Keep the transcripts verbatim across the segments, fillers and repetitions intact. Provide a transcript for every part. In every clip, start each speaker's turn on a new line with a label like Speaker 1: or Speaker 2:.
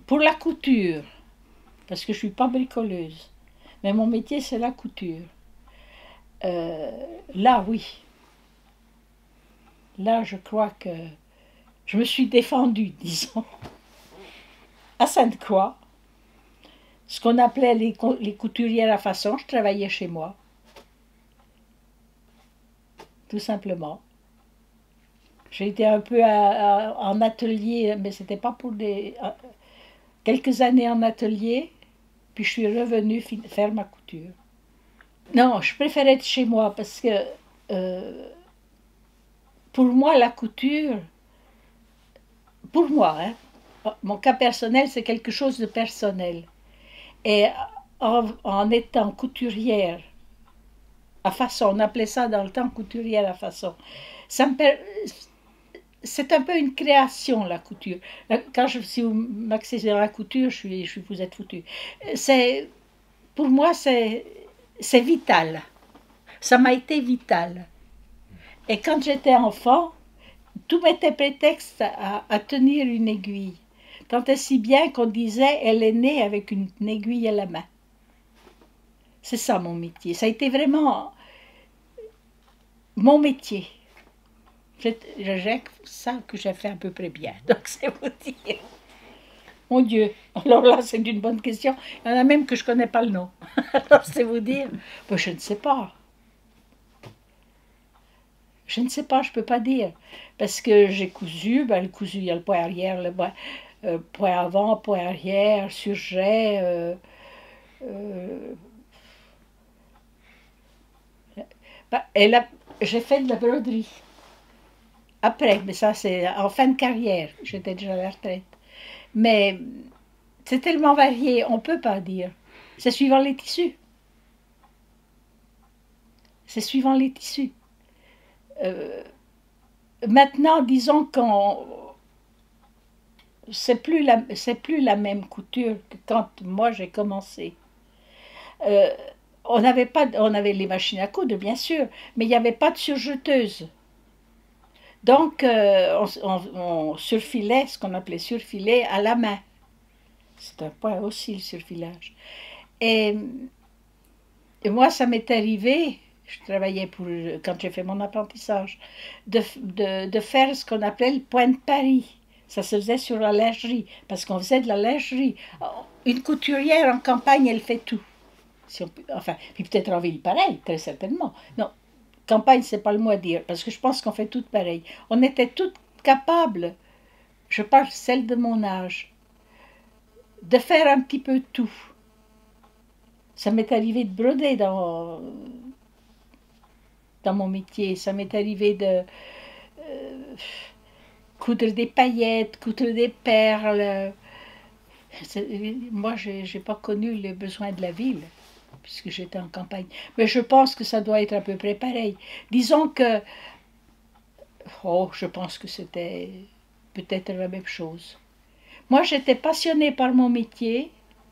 Speaker 1: pour la couture, parce que je ne suis pas bricoleuse, mais mon métier c'est la couture. Euh, là, oui. Là, je crois que je me suis défendue, disons. À Sainte-Croix, ce qu'on appelait les, les couturières à façon, je travaillais chez moi. Tout simplement. J'ai été un peu à, à, en atelier, mais c'était pas pour des... À, quelques années en atelier, puis je suis revenue faire ma couture. Non, je préférais être chez moi parce que euh, pour moi, la couture, pour moi, hein, mon cas personnel, c'est quelque chose de personnel. Et en, en étant couturière à façon, on appelait ça dans le temps couturière à façon, ça me per... c'est un peu une création, la couture. Quand je, si vous m'accédez dans la couture, je suis, je suis, vous êtes foutu. C'est, pour moi, c'est, c'est vital. Ça m'a été vital. Et quand j'étais enfant, tout m'était prétexte à, à tenir une aiguille. Tant et si bien qu'on disait, elle est née avec une, une aiguille à la main. C'est ça mon métier. Ça a été vraiment mon métier. C'est ça que j'ai fait à peu près bien. Donc c'est vous dire. Mon Dieu, alors là c'est une bonne question. Il y en a même que je ne connais pas le nom. Alors c'est vous dire. Ben, je ne sais pas. Je ne sais pas, je ne peux pas dire. Parce que j'ai cousu, ben, le cousu, il y a le point arrière, le point, euh, point avant, point arrière, surjet. Euh, euh, ben, j'ai fait de la broderie. Après, mais ça c'est en fin de carrière, j'étais déjà à la retraite. Mais c'est tellement varié, on ne peut pas dire. C'est suivant les tissus. C'est suivant les tissus. Euh, maintenant, disons qu'on... C'est plus, la, c'est plus la même couture que quand moi j'ai commencé. Euh, on n'avait pas, on avait les machines à coudre, bien sûr, mais il n'y avait pas de surjeteuse. Donc, euh, on, on, on surfilait, ce qu'on appelait surfiler, à la main. C'est un point aussi, le surfilage. Et, et moi, ça m'est arrivé, je travaillais pour, quand j'ai fait mon apprentissage, de, de, de faire ce qu'on appelait le point de Paris. Ça se faisait sur la lingerie, parce qu'on faisait de la lingerie. Une couturière en campagne, elle fait tout. Si on peut, enfin, puis peut-être en ville pareil, très certainement. Non, campagne, c'est pas le mot à dire, parce que je pense qu'on fait toutes pareil. On était toutes capables, je parle celle de mon âge, de faire un petit peu tout. Ça m'est arrivé de broder dans, dans mon métier, ça m'est arrivé de euh, coudre des paillettes, coudre des perles. Moi, je n'ai pas connu les besoins de la ville, puisque j'étais en campagne. Mais je pense que ça doit être à peu près pareil. Disons que, oh, je pense que c'était peut-être la même chose. Moi, j'étais passionnée par mon métier.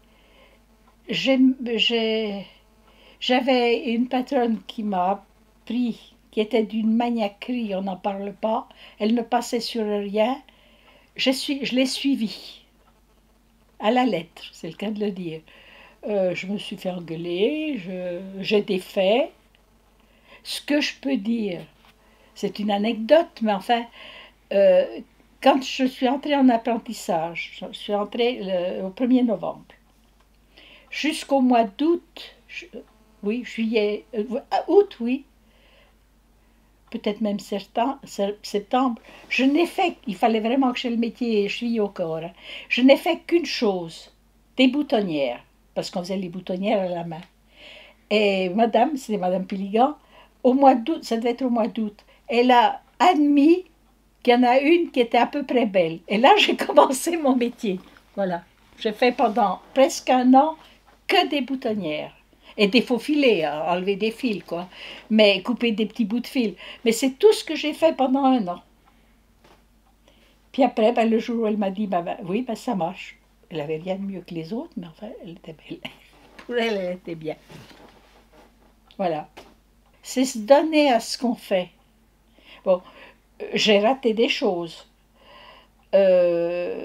Speaker 1: J'avais une patronne qui m'a appris, qui était d'une maniaquerie, on n'en parle pas. Elle ne passait sur rien. Je, suis, je l'ai suivie, à la lettre, c'est le cas de le dire. Euh, je me suis fait engueuler, j'ai défait. Ce que je peux dire, c'est une anecdote, mais enfin, euh, quand je suis entrée en apprentissage, je suis entrée le, au premier novembre, jusqu'au mois d'août, oui, juillet, euh, août, oui, peut-être même septembre, je n'ai fait, il fallait vraiment que j'ai le métier cheville au corps, hein, je n'ai fait qu'une chose, des boutonnières, parce qu'on faisait les boutonnières à la main. Et madame, c'était madame Piligan, au mois d'août, ça devait être au mois d'août, elle a admis qu'il y en a une qui était à peu près belle. Et là, j'ai commencé mon métier. Voilà. J'ai fait pendant presque un an que des boutonnières. Et des faux filets, enlever des fils, quoi. Mais couper des petits bouts de fil. Mais c'est tout ce que j'ai fait pendant un an. Puis après, ben, le jour où elle m'a dit, ben, ben, oui, ben, ça marche. Elle n'avait rien de mieux que les autres, mais enfin, elle était belle. Pour elle, elle était bien. Voilà. C'est se donner à ce qu'on fait. Bon, j'ai raté des choses. Euh,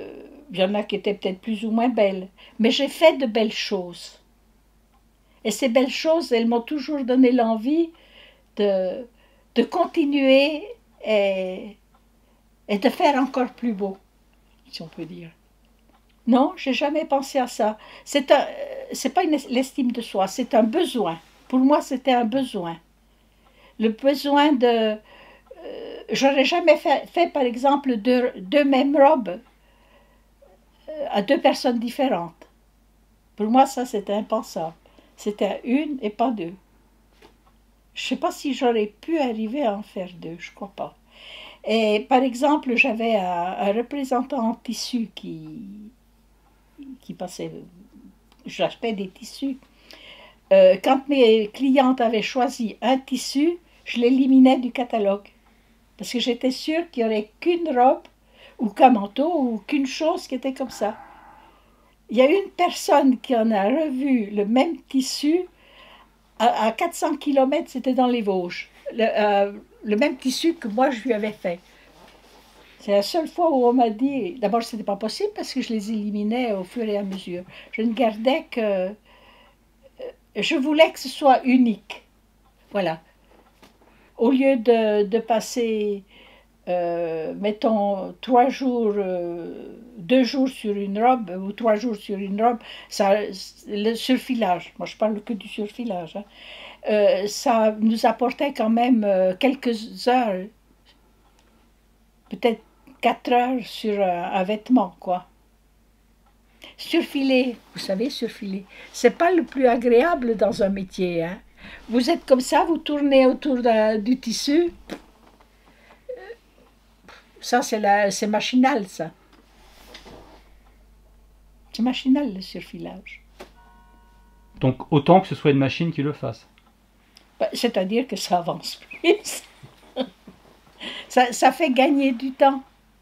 Speaker 1: Il y en a qui étaient peut-être plus ou moins belles, mais j'ai fait de belles choses. Et ces belles choses, elles m'ont toujours donné l'envie de, de continuer et, et de faire encore plus beau, si on peut dire. Non, j'ai jamais pensé à ça. C'est un, c'est pas une, l'estime de soi, c'est un besoin. Pour moi, c'était un besoin. Le besoin de... Euh, j'aurais jamais fait, fait, par exemple, deux, deux mêmes robes euh, à deux personnes différentes. Pour moi, ça, c'était impensable. C'était une et pas deux. Je ne sais pas si j'aurais pu arriver à en faire deux, je ne crois pas. Et par exemple, j'avais un, un représentant en tissu qui, qui passait, j'achetais des tissus. Euh, quand mes clientes avaient choisi un tissu, je l'éliminais du catalogue. Parce que j'étais sûre qu'il n'y aurait qu'une robe, ou qu'un manteau, ou qu'une chose qui était comme ça. Il y a une personne qui en a revu le même tissu à, à quatre cents kilomètres, c'était dans les Vosges. Le, euh, le même tissu que moi je lui avais fait. C'est la seule fois où on m'a dit, d'abord ce n'était pas possible parce que je les éliminais au fur et à mesure. Je ne gardais que... Je voulais que ce soit unique. Voilà. Au lieu de, de passer, euh, mettons, trois jours, euh, deux jours sur une robe, ou trois jours sur une robe, ça, le surfilage, moi je parle que du surfilage, hein, euh, ça nous apportait quand même euh, quelques heures, peut-être quatre heures sur un, un vêtement, quoi. Surfiler, vous savez, surfiler, c'est pas le plus agréable dans un métier, hein. Vous êtes comme ça, vous tournez autour de, du tissu, ça c'est machinal, ça. C'est machinal le surfilage.
Speaker 2: Donc autant que ce soit une machine qui le fasse.
Speaker 1: C'est-à-dire que ça avance plus. ça, ça fait gagner du temps.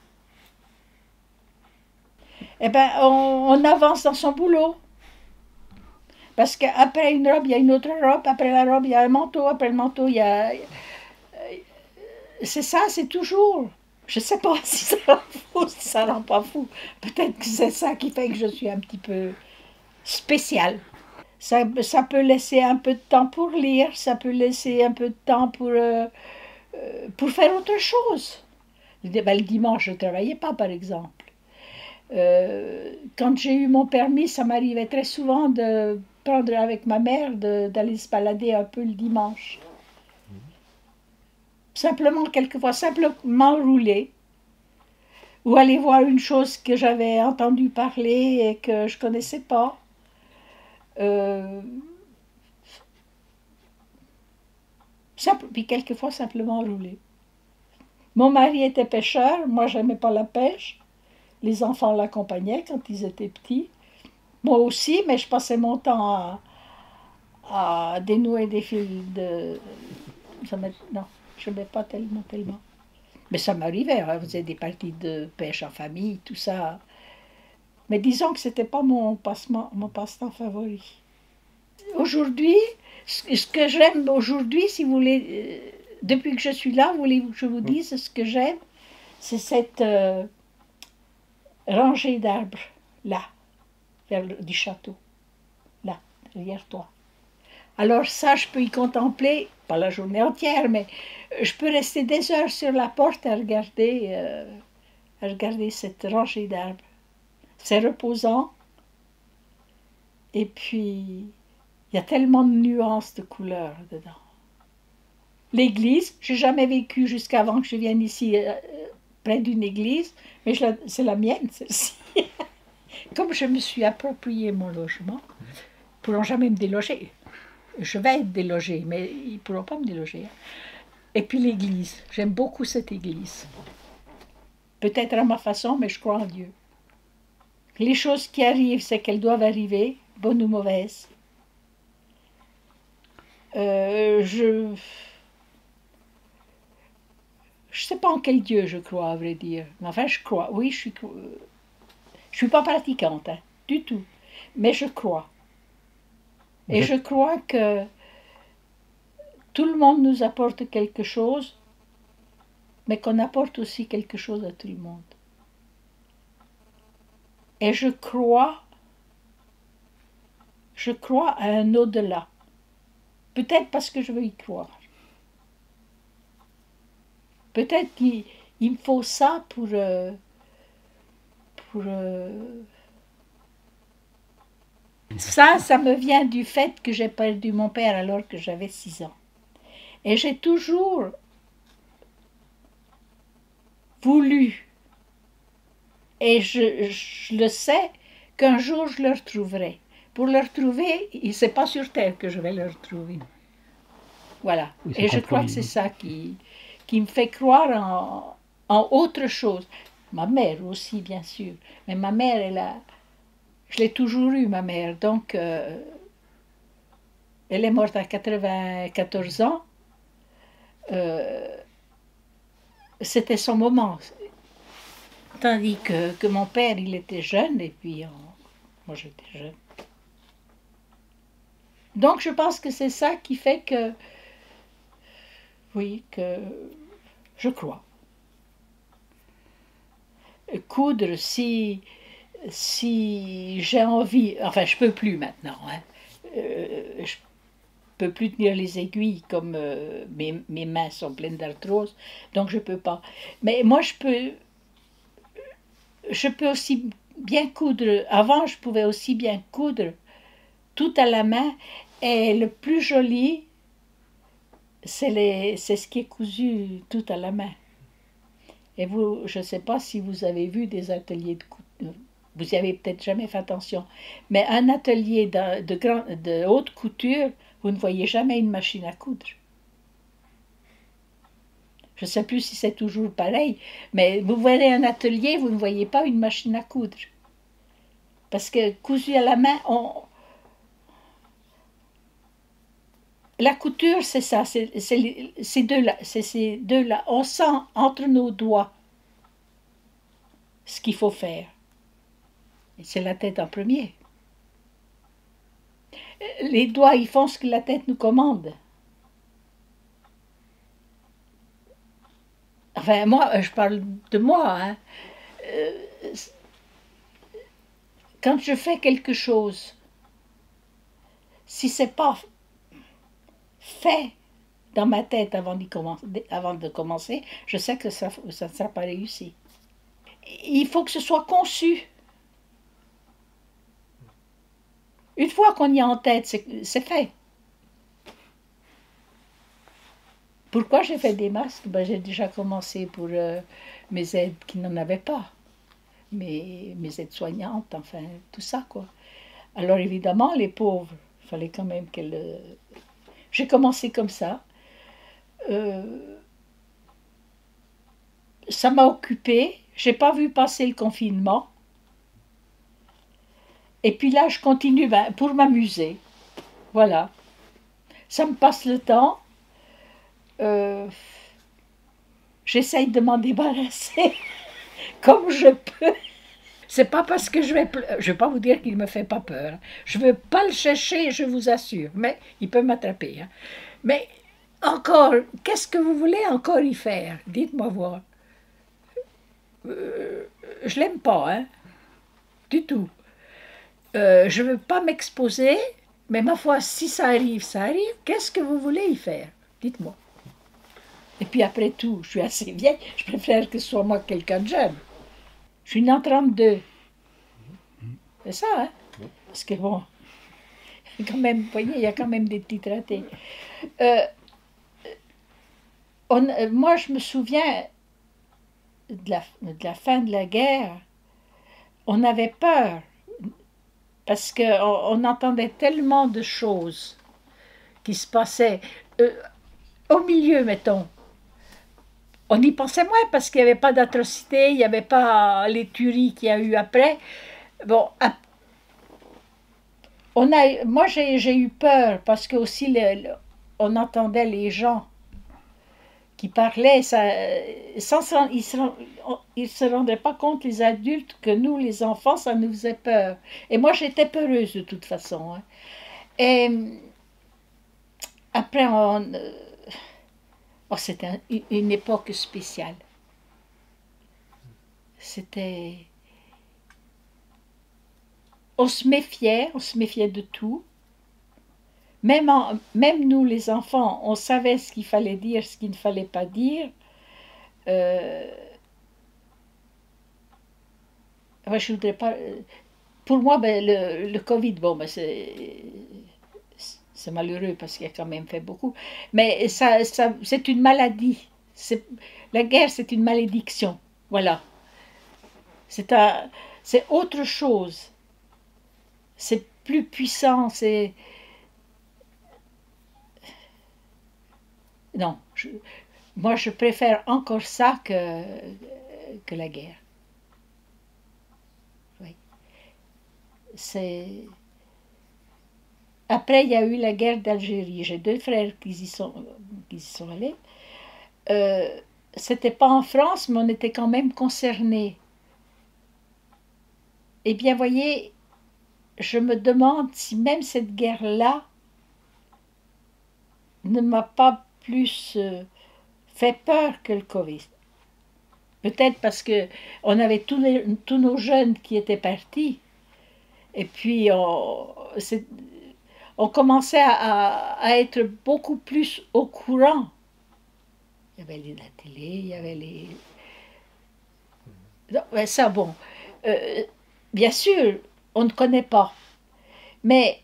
Speaker 1: Eh bien, on, on avance dans son boulot. Parce qu'après une robe, il y a une autre robe. Après la robe, il y a un manteau. Après le manteau, il y a... C'est ça, c'est toujours. Je ne sais pas si ça rend fou, si ça rend pas fou. Peut-être que c'est ça qui fait que je suis un petit peu spéciale. Ça, ça peut laisser un peu de temps pour lire, ça peut laisser un peu de temps pour, euh, pour faire autre chose. Ben, le dimanche, je ne travaillais pas, par exemple. Euh, quand j'ai eu mon permis, ça m'arrivait très souvent de prendre avec ma mère, d'aller se balader un peu le dimanche. Simplement, quelquefois, simplement rouler. Ou aller voir une chose que j'avais entendu parler et que je ne connaissais pas. Euh, simple, puis quelquefois, simplement rouler. Mon mari était pêcheur, moi, je n'aimais pas la pêche. Les enfants l'accompagnaient quand ils étaient petits. Moi aussi, mais je passais mon temps à, à dénouer des fils de... Ça non, je n'aimais pas tellement, tellement. Mais ça m'arrivait, on faisait des parties de pêche en famille, tout ça. Mais disons que ce n'était pas mon passe-temps mon passe-temps favori. Aujourd'hui, ce que j'aime aujourd'hui, si vous voulez, depuis que je suis là, voulez-vous que je vous dise ce que j'aime? C'est cette euh, rangée d'arbres, là, vers le, du château, là, derrière toi. Alors ça, je peux y contempler, pas la journée entière, mais je peux rester des heures sur la porte à regarder, euh, à regarder cette rangée d'arbres. C'est reposant, et puis il y a tellement de nuances de couleurs dedans. L'église, je n'ai jamais vécu jusqu'avant que je vienne ici euh, près d'une église, mais c'est la mienne, celle-ci. Comme je me suis approprié mon logement, ils ne pourront jamais me déloger. Je vais être délogée, mais ils ne pourront pas me déloger. Et puis l'église, j'aime beaucoup cette église. Peut-être à ma façon, mais je crois en Dieu. Les choses qui arrivent, c'est qu'elles doivent arriver, bonnes ou mauvaises. Euh, je... Je ne sais pas en quel Dieu je crois, à vrai dire. Mais enfin, je crois. Oui, je suis... Je suis pas pratiquante, hein, du tout. Mais je crois. Et je crois que tout le monde nous apporte quelque chose, mais qu'on apporte aussi quelque chose à tout le monde. Et je crois, je crois à un au-delà. Peut-être parce que je veux y croire. Peut-être qu'il il me faut ça pour... euh, pour euh, Ça, ça me vient du fait que j'ai perdu mon père alors que j'avais six ans. Et j'ai toujours voulu, et je, je le sais, qu'un jour je le retrouverai. Pour le retrouver, c'est pas sur Terre que je vais le retrouver. Voilà.
Speaker 2: Oui, c'est
Speaker 1: Et je crois que
Speaker 2: compromis.
Speaker 1: c'est ça qui, qui me fait croire en, en autre chose. Ma mère aussi, bien sûr. Mais ma mère, elle a... Je l'ai toujours eue, ma mère. Donc, euh, elle est morte à quatre-vingt-quatorze ans. Euh, C'était son moment. Tandis que, que mon père, il était jeune, et puis euh, moi j'étais jeune. Donc je pense que c'est ça qui fait que, oui, que je crois. Coudre, si, si j'ai envie, enfin je peux plus maintenant, hein. Euh, je peux plus tenir les aiguilles comme euh, mes, mes mains sont pleines d'arthrose, donc je peux pas. Mais moi je peux, je peux aussi bien coudre. Avant je pouvais aussi bien coudre tout à la main, et le plus joli, c'est ce qui est cousu tout à la main. Et vous, je ne sais pas si vous avez vu des ateliers de couture, vous n'y avez peut-être jamais fait attention, mais un atelier de, de, grand, de haute couture, vous ne voyez jamais une machine à coudre. Je ne sais plus si c'est toujours pareil, mais vous voyez un atelier, vous ne voyez pas une machine à coudre. Parce que cousu à la main, on, la couture, c'est ça, c'est ces deux-là, c'est ces deux-là. On sent entre nos doigts ce qu'il faut faire. Et c'est la tête en premier. Les doigts, ils font ce que la tête nous commande. Enfin, moi, je parle de moi, hein. Euh, quand je fais quelque chose, si c'est pas fait dans ma tête avant, commencer, avant de commencer, je sais que ça ne sera pas réussi. Il faut que ce soit conçu. Une fois qu'on y est en tête, c'est fait. Pourquoi j'ai fait des masques? Ben, j'ai déjà commencé pour euh, mes aides qui n'en avaient pas. Mes, mes aides soignantes, enfin, tout ça, quoi. Alors, évidemment, les pauvres, il fallait quand même qu'elles... Euh... J'ai commencé comme ça. Euh... Ça m'a occupée. Je n'ai pas vu passer le confinement. Et puis là, je continue ben, pour m'amuser. Voilà. Ça me passe le temps. Euh, J'essaye de m'en débarrasser comme je peux. C'est pas parce que je vais... Je vais pas vous dire qu'il me fait pas peur. Je veux pas le chercher, je vous assure. Mais il peut m'attraper. Hein. Mais encore, qu'est-ce que vous voulez encore y faire? Dites-moi voir. Euh, je l'aime pas, hein. Du tout. Euh, je veux pas m'exposer, mais ma foi, si ça arrive, ça arrive. Qu'est-ce que vous voulez y faire? Dites-moi. Et puis après tout, je suis assez vieille, je préfère que ce soit moi quelqu'un de jeune. Je suis née en trente-deux. C'est ça, hein? Parce que bon, quand même, vous voyez, il y a quand même des petits ratés. Euh, on, moi, je me souviens de la, de la fin de la guerre, on avait peur, parce qu'on on entendait tellement de choses qui se passaient. Euh, au milieu, mettons, on y pensait moins parce qu'il n'y avait pas d'atrocité, il n'y avait pas les tueries qu'il y a eu après. Bon, on a, moi j'ai eu peur parce que aussi le, le, on entendait les gens qui parlaient, ça, sans, ils ne se rendraient pas compte, les adultes, que nous, les enfants, ça nous faisait peur. Et moi j'étais peureuse de toute façon. Hein. Et après, on... Oh, c'était un, une époque spéciale. C'était... on se méfiait, on se méfiait de tout. Même, en, même nous, les enfants, on savait ce qu'il fallait dire, ce qu'il ne fallait pas dire. Euh, ouais, je voudrais pas... Pour moi, ben, le, le Covid, bon, ben, c'est... C'est malheureux parce qu'il a quand même fait beaucoup. Mais ça, ça, c'est une maladie. C'est, la guerre, c'est une malédiction. Voilà. C'est, un, c'est autre chose. C'est plus puissant. C'est... Non. Je, moi, je préfère encore ça que, que la guerre. Oui. C'est... Après, il y a eu la guerre d'Algérie. J'ai deux frères qui y sont, qui y sont allés. Euh, c'était pas en France, mais on était quand même concernés. Eh bien, voyez, je me demande si même cette guerre-là ne m'a pas plus euh, fait peur que le Covid. Peut-être parce que on avait tous, les, tous nos jeunes qui étaient partis. Et puis, on, on commençait à, à être beaucoup plus au courant. Il y avait les, la télé, il y avait les... Non, mais ça, bon, euh, bien sûr, on ne connaît pas. Mais,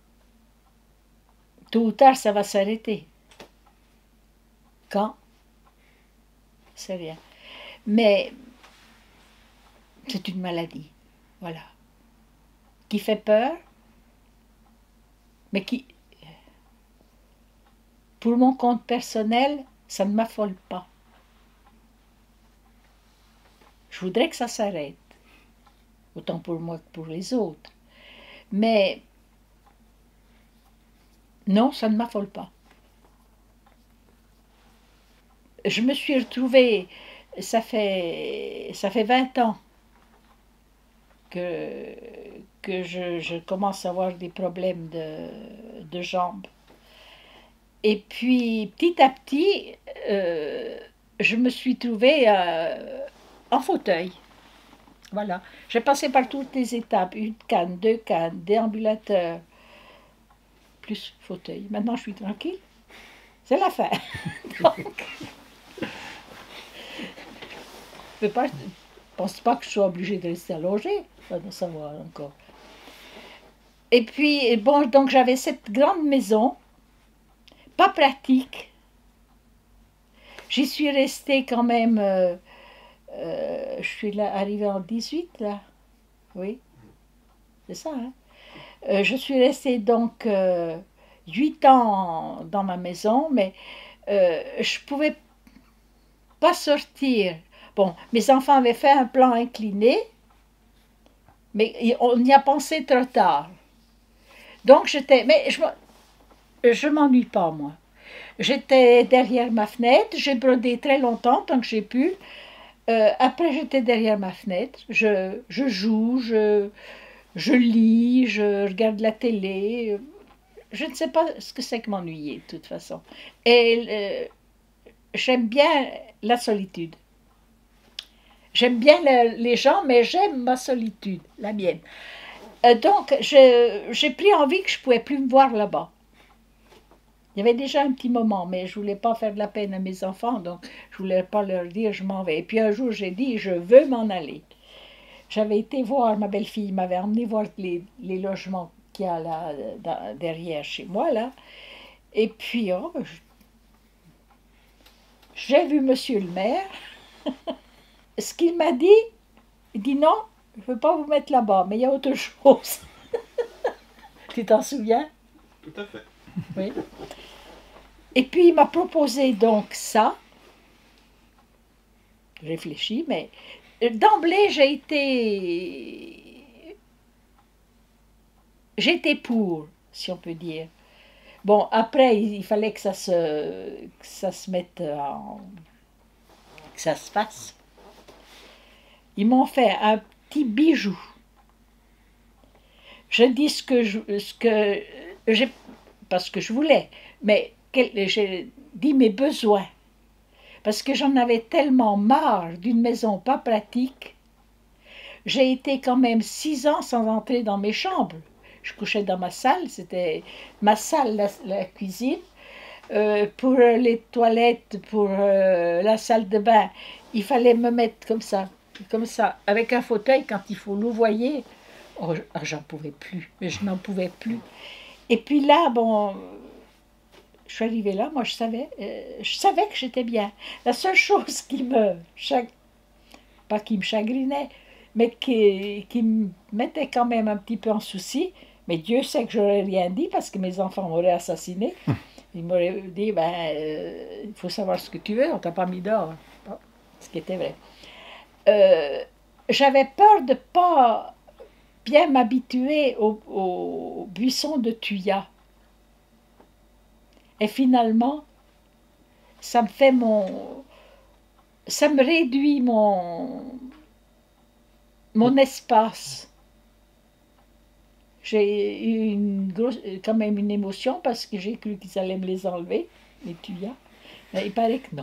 Speaker 1: tôt ou tard, ça va s'arrêter. Quand? C'est rien. Mais, c'est une maladie, voilà, qui fait peur, mais qui, pour mon compte personnel, ça ne m'affole pas. Je voudrais que ça s'arrête, autant pour moi que pour les autres. Mais non, ça ne m'affole pas. Je me suis retrouvée, ça fait, ça fait vingt ans que, que je, je commence à avoir des problèmes de, de jambes. Et puis, petit à petit, euh, je me suis trouvée euh, en fauteuil. Voilà. J'ai passé par toutes les étapes. Une canne, deux cannes, déambulateur, plus fauteuil. Maintenant, je suis tranquille. C'est la fin. Donc, je ne pense pas que je sois obligée de rester allongée. Pas de savoir encore. Et puis, bon, donc j'avais cette grande maison. Pas pratique. J'y suis restée quand même, euh, euh, je suis là, arrivée en dix-huit, là. Oui, c'est ça, hein. Euh, je suis restée donc euh, huit ans dans ma maison, mais euh, je ne pouvais pas sortir. Bon, mes enfants avaient fait un plan incliné, mais on y a pensé trop tard. Donc j'étais, mais je ne m'ennuie pas, moi. J'étais derrière ma fenêtre, j'ai brodé très longtemps, tant que j'ai pu. Euh, après, j'étais derrière ma fenêtre, je, je joue, je, je lis, je regarde la télé. Je ne sais pas ce que c'est que m'ennuyer, de toute façon. Et euh, j'aime bien la solitude. J'aime bien le, les gens, mais j'aime ma solitude, la mienne. Euh, donc, j'ai pris envie que je ne pouvais plus me voir là-bas. Il y avait déjà un petit moment, mais je ne voulais pas faire de la peine à mes enfants, donc je ne voulais pas leur dire je m'en vais. Et puis un jour, j'ai dit je veux m'en aller. J'avais été voir, ma belle-fille m'avait emmené voir les, les logements qu'il y a là, dans, derrière chez moi, là. Et puis, oh, j'ai vu monsieur le maire. Ce qu'il m'a dit, il dit non, je ne veux pas vous mettre là-bas, mais il y a autre chose. Tu t'en souviens?
Speaker 3: Tout à fait.
Speaker 1: Oui. Et puis il m'a proposé donc ça. J'ai réfléchi, mais d'emblée j'ai été... J'étais pour, si on peut dire. Bon, après, il fallait que ça se, que ça se mette en... que ça se fasse. Ils m'ont fait un petit bijou. Je dis ce que je... Ce que j'ai, parce que je voulais, mais j'ai dit mes besoins. Parce que j'en avais tellement marre d'une maison pas pratique. j'ai été quand même six ans sans entrer dans mes chambres. Je couchais dans ma salle, c'était ma salle, la, la cuisine. Euh, pour les toilettes, pour euh, la salle de bain, il fallait me mettre comme ça, comme ça, avec un fauteuil quand il faut louvoyer. Oh, j'en pouvais plus, mais je n'en pouvais plus. Et puis là, bon, je suis arrivée là, moi je savais, euh, je savais que j'étais bien. La seule chose qui me, pas qui me chagrinait, mais qui, qui me mettait quand même un petit peu en souci, mais Dieu sait que je n'aurais rien dit parce que mes enfants m'auraient assassiné. Ils m'auraient dit, ben, euh, il faut savoir ce que tu veux, on t'a pas mis dehors. Bon, ce qui était vrai. Euh, J'avais peur de ne pas bien m'habituer au, au buisson de Thuya. Et finalement, ça me fait mon... ça me réduit mon, mon espace. J'ai eu une grosse, quand même une émotion parce que j'ai cru qu'ils allaient me les enlever, les tuyas. Mais il paraît que non.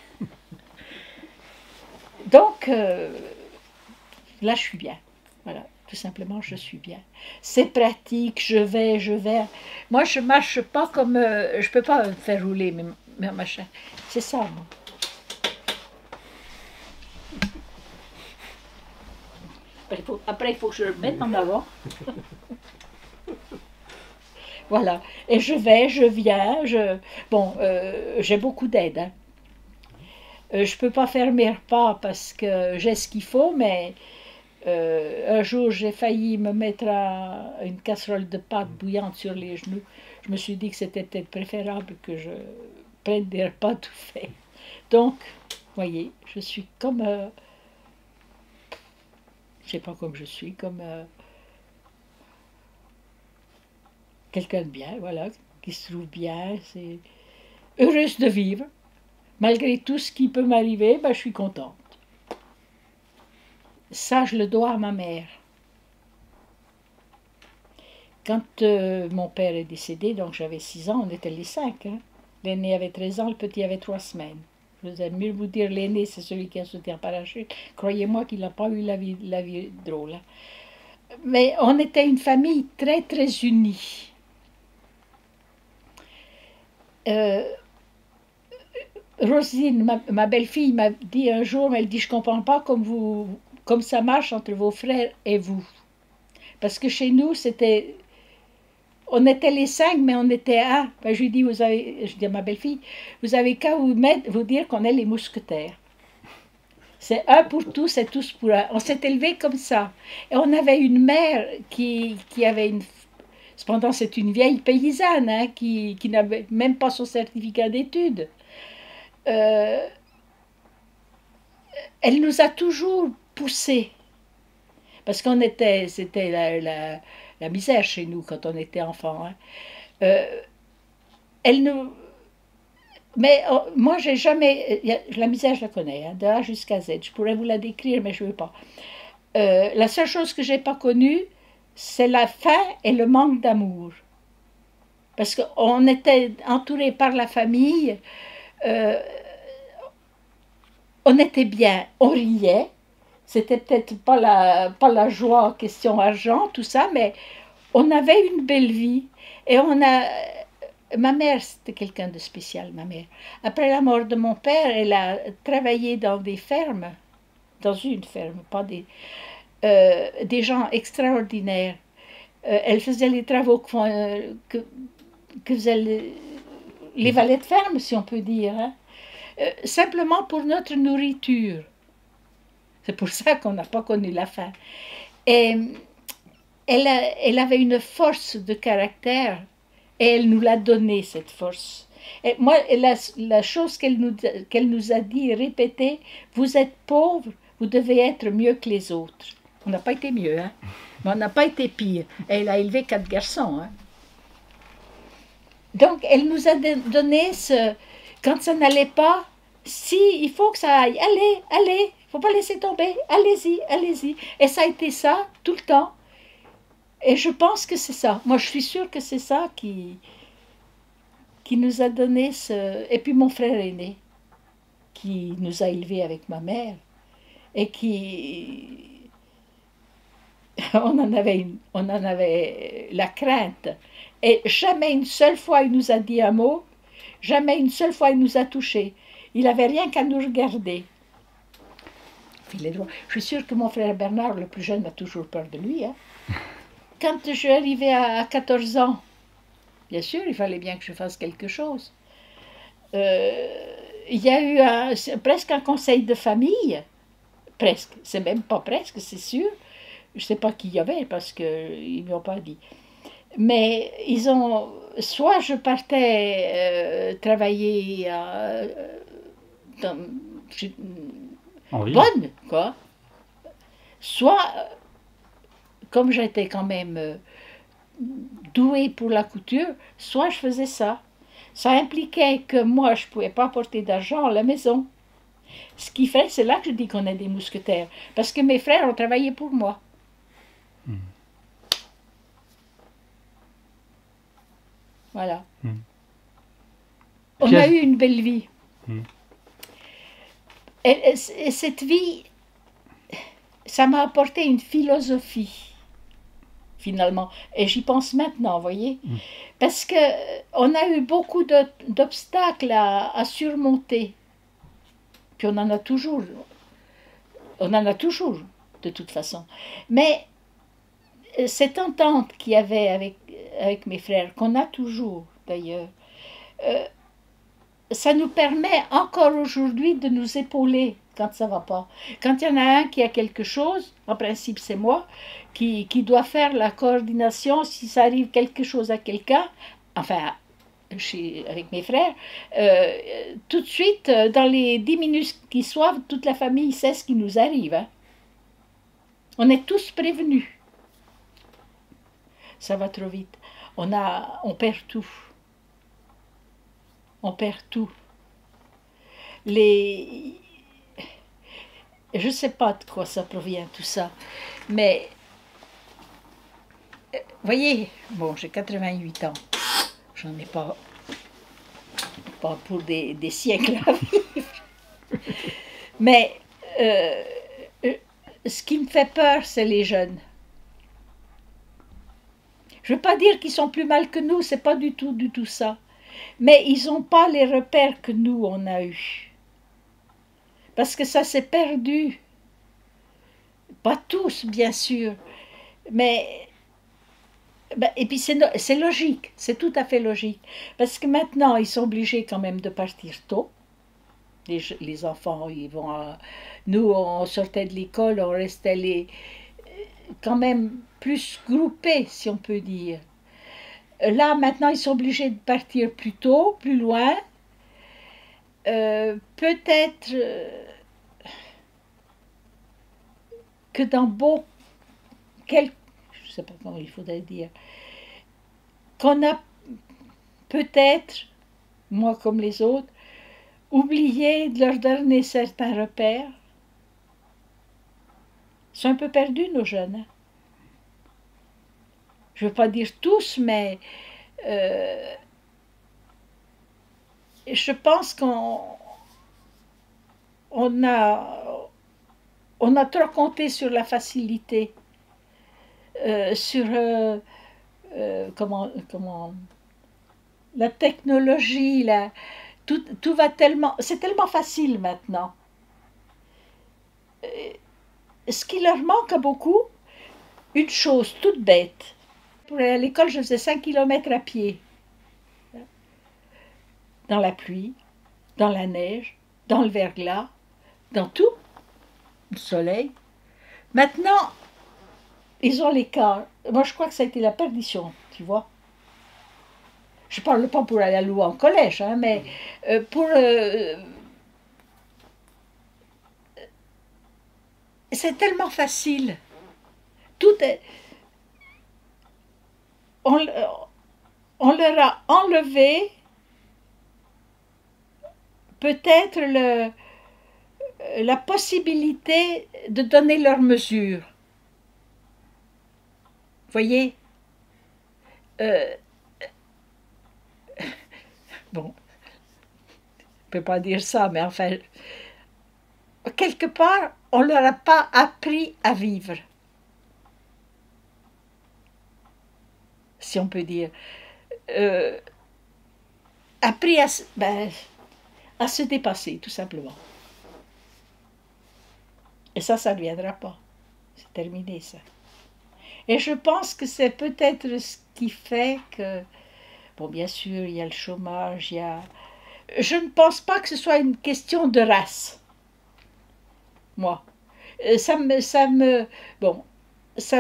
Speaker 1: Donc, euh, là, je suis bien. Voilà, tout simplement, je suis bien. C'est pratique, je vais, je vais. Moi, je ne marche pas comme... Euh, je ne peux pas me faire rouler mes, mes machins. C'est ça, moi. Après il, faut, après, il faut que je le mette en avant. Voilà. Et je vais, je viens. Je... Bon, euh, j'ai beaucoup d'aide. Hein. Euh, je ne peux pas faire mes repas parce que j'ai ce qu'il faut, mais euh, un jour, j'ai failli me mettre à une casserole de pâte bouillante sur les genoux. Je me suis dit que c'était peut-être préférable que je prenne des repas tout faits. Donc, vous voyez, je suis comme... Euh, je ne sais pas comme je suis, comme... Euh, quelqu'un de bien, voilà, qui se trouve bien, c'est heureuse de vivre. Malgré tout ce qui peut m'arriver, ben, je suis contente. Ça, je le dois à ma mère. Quand euh, mon père est décédé, donc j'avais six ans, on était les cinq. Hein. L'aîné avait treize ans, le petit avait trois semaines. Je vous aime mieux vous dire, l'aîné, c'est celui qui a sauté en parachute. Croyez-moi qu'il n'a pas eu la vie, la vie drôle. Hein. Mais on était une famille très, très unie. Euh, Rosine, ma, ma belle-fille, m'a dit un jour, elle dit, je ne comprends pas comme, vous, comme ça marche entre vos frères et vous. Parce que chez nous, c'était... On était les cinq, mais on était un. Ben, je lui dis, vous avez, je dis à ma belle-fille, vous avez qu'à vous, mettre, vous dire qu'on est les mousquetaires. C'est un pour tous et tous pour un. On s'est élevés comme ça. Et on avait une mère qui, qui avait une... Cependant, c'est une vieille paysanne hein, qui, qui n'avait même pas son certificat d'études. Euh, elle nous a toujours poussés. Parce qu'on était, c'était la, la, la misère chez nous quand on était enfant. Hein. Euh, elle nous, mais oh, moi, j'ai jamais, la misère, je la connais, hein, de A jusqu'à Z. Je pourrais vous la décrire, mais je ne veux pas. Euh, la seule chose que je n'ai pas connue, c'est la faim et le manque d'amour. Parce qu'on était entouré par la famille, euh, on était bien, on riait. C'était peut-être pas la, pas la joie, question argent, tout ça, mais on avait une belle vie. Et on a... Ma mère, c'était quelqu'un de spécial, ma mère. Après la mort de mon père, elle a travaillé dans des fermes, dans une ferme, pas des... Euh, des gens extraordinaires. Euh, elle faisait les travaux que, font, euh, que, que faisaient les, les valets de ferme, si on peut dire. Hein. Euh, simplement pour notre nourriture. C'est pour ça qu'on n'a pas connu la faim. Et elle, a, elle avait une force de caractère et elle nous l'a donnée, cette force. Et moi, la, la chose qu'elle nous, qu'elle nous a dit et répétée, vous êtes pauvres, vous devez être mieux que les autres. On n'a pas été mieux, hein? Mais on n'a pas été pire. Elle a élevé quatre garçons. Hein? Donc, elle nous a donné ce... Quand ça n'allait pas, si, il faut que ça aille, allez, allez, il ne faut pas laisser tomber, allez-y, allez-y. Et ça a été ça, tout le temps. Et je pense que c'est ça. Moi, je suis sûre que c'est ça qui, qui nous a donné ce... Et puis mon frère aîné, qui nous a élevés avec ma mère, et qui... on en avait, une, on en avait la crainte. Et jamais une seule fois il nous a dit un mot, jamais une seule fois il nous a touchés. Il n'avait rien qu'à nous regarder. Je suis sûre que mon frère Bernard, le plus jeune, a toujours peur de lui. Hein. Quand je suis arrivée à quatorze ans, bien sûr, il fallait bien que je fasse quelque chose. Euh, il y a eu un, presque un conseil de famille, presque, c'est même pas presque, c'est sûr. Je ne sais pas qui y avait parce qu'ils ne m'ont pas dit. Mais ils ont, soit je partais euh, travailler euh, dans, bonne, quoi, soit, comme j'étais quand même euh, douée pour la couture, soit je faisais ça. Ça impliquait que moi, je ne pouvais pas apporter d'argent à la maison. Ce qui fait, c'est là que je dis qu'on est des mousquetaires. Parce que mes frères ont travaillé pour moi. Mmh. Voilà. Mmh. On a eu une belle vie. Mmh. Et, et cette vie, ça m'a apporté une philosophie, finalement. Et j'y pense maintenant, vous voyez. Mmh. Parce qu'on a eu beaucoup d'obstacles à, à surmonter. Puis on en a toujours. On en a toujours, de toute façon. Mais cette entente qu'il y avait avec, avec mes frères, qu'on a toujours d'ailleurs, euh, ça nous permet encore aujourd'hui de nous épauler quand ça ne va pas. Quand il y en a un qui a quelque chose, en principe c'est moi, qui, qui doit faire la coordination si ça arrive quelque chose à quelqu'un, enfin chez, avec mes frères, euh, tout de suite, dans les dix minutes qui suivent, toute la famille sait ce qui nous arrive. Hein. On est tous prévenus. Ça va trop vite. On, a, on perd tout. On perd tout. Les... Je ne sais pas de quoi ça provient tout ça, mais vous voyez, bon, j'ai quatre-vingt-huit ans, j'en ai pas, pas pour des, des siècles à vivre, mais euh, ce qui me fait peur, c'est les jeunes. Je ne veux pas dire qu'ils sont plus mal que nous, c'est pas du tout, du tout ça, mais ils n'ont pas les repères que nous, on a eus. Parce que ça s'est perdu. Pas tous, bien sûr. Mais, ben, et puis c'est logique, c'est tout à fait logique. Parce que maintenant, ils sont obligés quand même de partir tôt. Les, les enfants, ils vont à, nous, on sortait de l'école, on restait les, quand même plus groupés, si on peut dire. Là, maintenant, ils sont obligés de partir plus tôt, plus loin. Euh, Peut-être... Euh, que dans beaucoup, quelques, je ne sais pas comment il faudrait dire, qu'on a peut-être, moi comme les autres, oublié de leur donner certains repères. Ils sont un peu perdus, nos jeunes. Hein. Je ne veux pas dire tous, mais euh, je pense qu'on on a... On a trop compté sur la facilité, euh, sur euh, euh, comment, comment, la technologie, la, tout, tout va tellement, c'est tellement facile maintenant. Euh, ce qui leur manque à beaucoup, une chose toute bête. Pour aller à l'école, je faisais cinq kilomètres à pied, dans la pluie, dans la neige, dans le verglas, dans tout. Le soleil. Maintenant, ils ont l'écart. Moi, je crois que ça a été la perdition, tu vois. Je ne parle pas pour aller à l'eau en collège, hein, mais euh, pour... Euh, c'est tellement facile. Tout est... On, on leur a enlevé peut-être le... la possibilité de donner leurs mesures. Vous voyez, euh, bon, on ne peut pas dire ça, mais enfin, quelque part, on ne leur a pas appris à vivre. si on peut dire, euh, appris à, ben, à se dépasser, tout simplement. Et ça, ça ne viendra pas. C'est terminé, ça. Et je pense que c'est peut-être ce qui fait que, bon, bien sûr, il y a le chômage, il y a... Je ne pense pas que ce soit une question de race, moi. Euh, Ça me, ça me, bon, ça,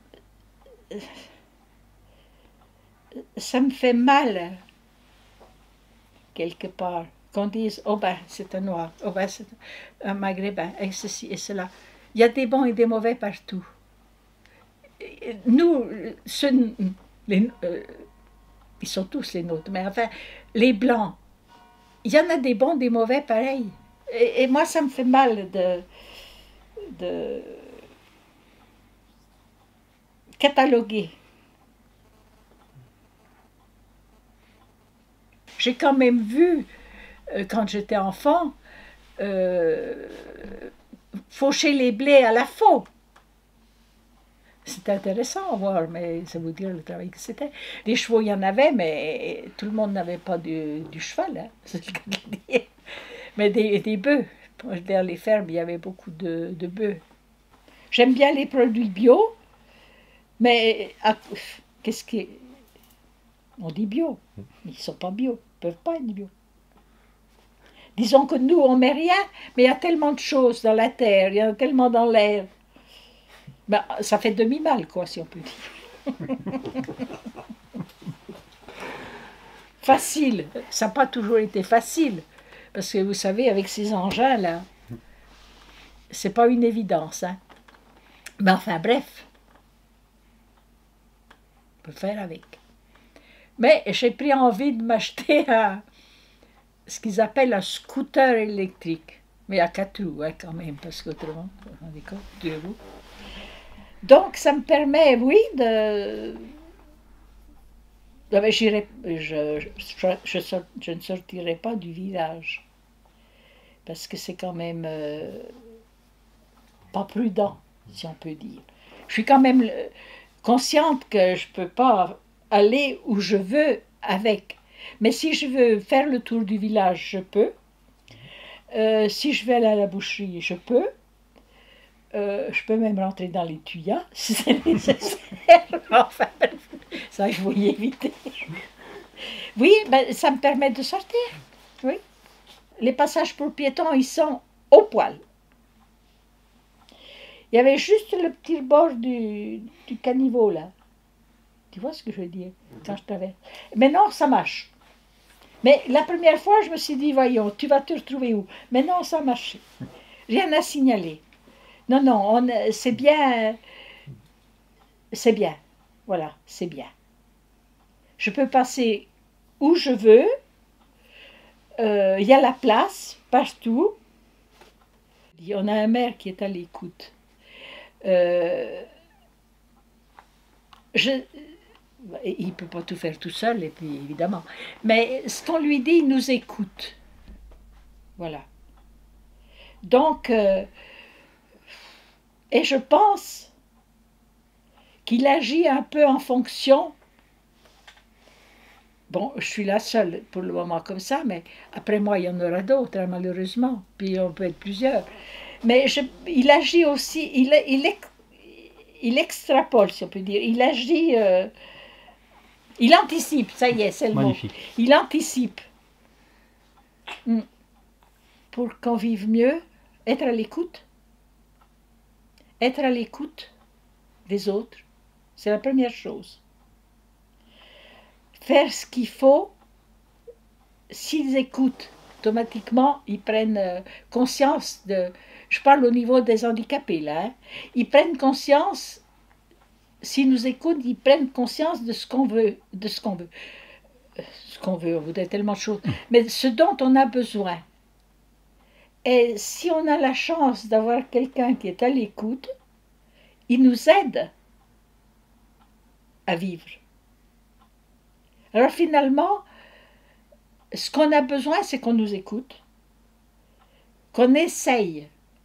Speaker 1: ça me fait mal, quelque part, qu'on dise, oh ben, c'est un noir, oh ben, c'est un maghrébin, et ceci et cela. Il y a des bons et des mauvais partout. Nous, ceux, les, euh, ils sont tous les nôtres, mais enfin, les blancs, il y en a des bons, des mauvais, pareil. Et, et moi, ça me fait mal de, de cataloguer. J'ai quand même vu, euh, quand j'étais enfant, euh, faucher les blés à la faux. C'était intéressant à voir, mais ça vous dire le travail que c'était. Les chevaux, il y en avait, mais tout le monde n'avait pas du, du cheval, hein, c'est le cas de le dire. Mais des, des bœufs. Dans les fermes, il y avait beaucoup de, de bœufs. J'aime bien les produits bio, mais ah, qu'est-ce que... On dit bio, ils ne sont pas bio, ils ne peuvent pas être bio. Disons que nous, on ne met rien, mais il y a tellement de choses dans la terre, il y en a tellement dans l'air. Ben, ça fait demi-mal, quoi, si on peut dire. Facile, ça n'a pas toujours été facile. Parce que vous savez, avec ces engins-là, c'est pas une évidence. Hein. Mais enfin, bref, on peut faire avec. Mais j'ai pris envie de m'acheter un, ce qu'ils appellent un scooter électrique. Mais à quatre roues, hein, quand même, parce qu'autrement, on est compte, deux roues. Donc, ça me permet, oui, de... Je, je, je, je, je ne sortirai pas du village. Parce que c'est quand même euh, pas prudent, si on peut dire. Je suis quand même consciente que je ne peux pas aller où je veux avec. Mais si je veux faire le tour du village, je peux. Euh, si je vais aller à la boucherie, je peux. Euh, je peux même rentrer dans les tuyas si c'est nécessaire. Enfin, ça, il faut y éviter. Oui, ben, ça me permet de sortir. Oui. Les passages pour piétons, ils sont au poil. Il y avait juste le petit bord du, du caniveau, là. Tu vois ce que je veux dire, quand je traverse. Mais non, ça marche. Mais la première fois, je me suis dit, voyons, tu vas te retrouver où? Mais non, ça marche. Rien à signaler. Non, non, c'est bien. C'est bien. Voilà, c'est bien. Je peux passer où je veux. Il euh, y a la place, partout. On a un maire qui est à l'écoute. Euh, je, il ne peut pas tout faire tout seul, et puis évidemment. Mais ce qu'on lui dit, il nous écoute. Voilà. Donc, euh, et je pense qu'il agit un peu en fonction. Bon, je suis la seule pour le moment comme ça, mais après moi, il y en aura d'autres, hein, malheureusement. Puis on peut être plusieurs. Mais je, il agit aussi, il, il, il extrapole, si on peut dire. Il agit, euh, il anticipe, ça y est, c'est le
Speaker 2: Magnifique.
Speaker 1: mot. Il anticipe. Pour qu'on vive mieux, être à l'écoute. Être à l'écoute des autres, c'est la première chose. Faire ce qu'il faut, s'ils écoutent, automatiquement, ils prennent conscience de... Je parle au niveau des handicapés, là. Hein, ils prennent conscience, s'ils nous écoutent, ils prennent conscience de ce qu'on veut. De ce qu'on veut. Ce qu'on veut, on voudrait tellement de choses. Mais ce dont on a besoin. Et si on a la chance d'avoir quelqu'un qui est à l'écoute, il nous aide à vivre. Alors finalement, ce qu'on a besoin, c'est qu'on nous écoute, qu'on essaye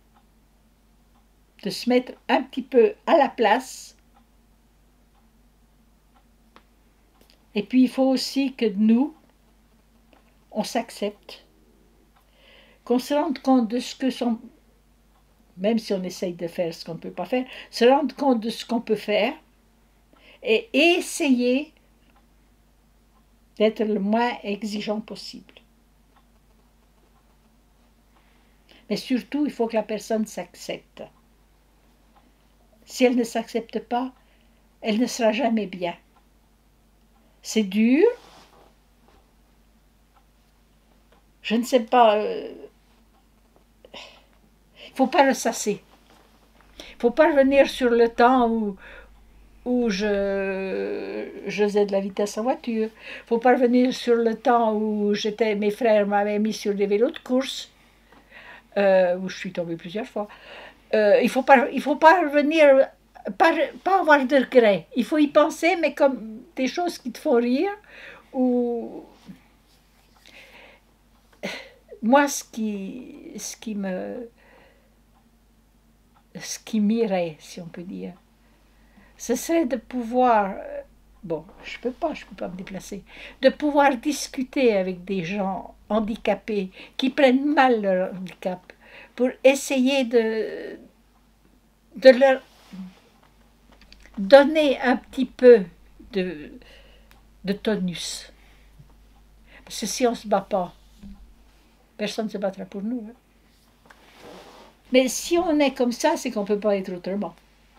Speaker 1: de se mettre un petit peu à la place Et puis il faut aussi que nous, on s'accepte, qu'on se rende compte de ce que sont, même si on essaye de faire ce qu'on ne peut pas faire, se rendre compte de ce qu'on peut faire et essayer d'être le moins exigeant possible. Mais surtout, il faut que la personne s'accepte. Si elle ne s'accepte pas, elle ne sera jamais bien. C'est dur. Je ne sais pas. Euh, il ne faut pas ressasser. Il ne faut pas revenir sur le temps où, où je, je faisais de la vitesse en voiture. Il ne faut pas revenir sur le temps où j'étais, mes frères m'avaient mis sur des vélos de course, euh, où je suis tombée plusieurs fois. Euh, il ne faut pas, il faut pas revenir, pas, pas avoir de regrets. Il faut y penser, mais comme des choses qui te font rire. Ou moi, ce qui, ce qui me, ce qui m'irait, si on peut dire, ce serait de pouvoir, bon, je peux pas, je peux pas me déplacer, de pouvoir discuter avec des gens handicapés qui prennent mal leur handicap, pour essayer de, de leur donner un petit peu de, de tonus. Parce que si on ne se bat pas, personne ne se battra pour nous. Hein. Mais si on est comme ça, c'est qu'on ne peut pas être autrement.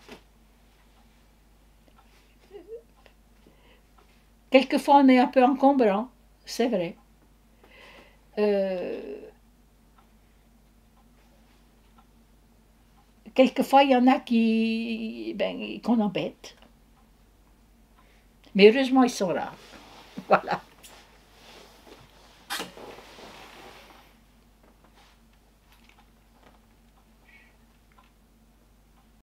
Speaker 1: Quelquefois, on est un peu encombrant, c'est vrai. Euh, quelquefois, il y en a qui, ben, qu'on embête. Mais heureusement, ils sont rares. Voilà.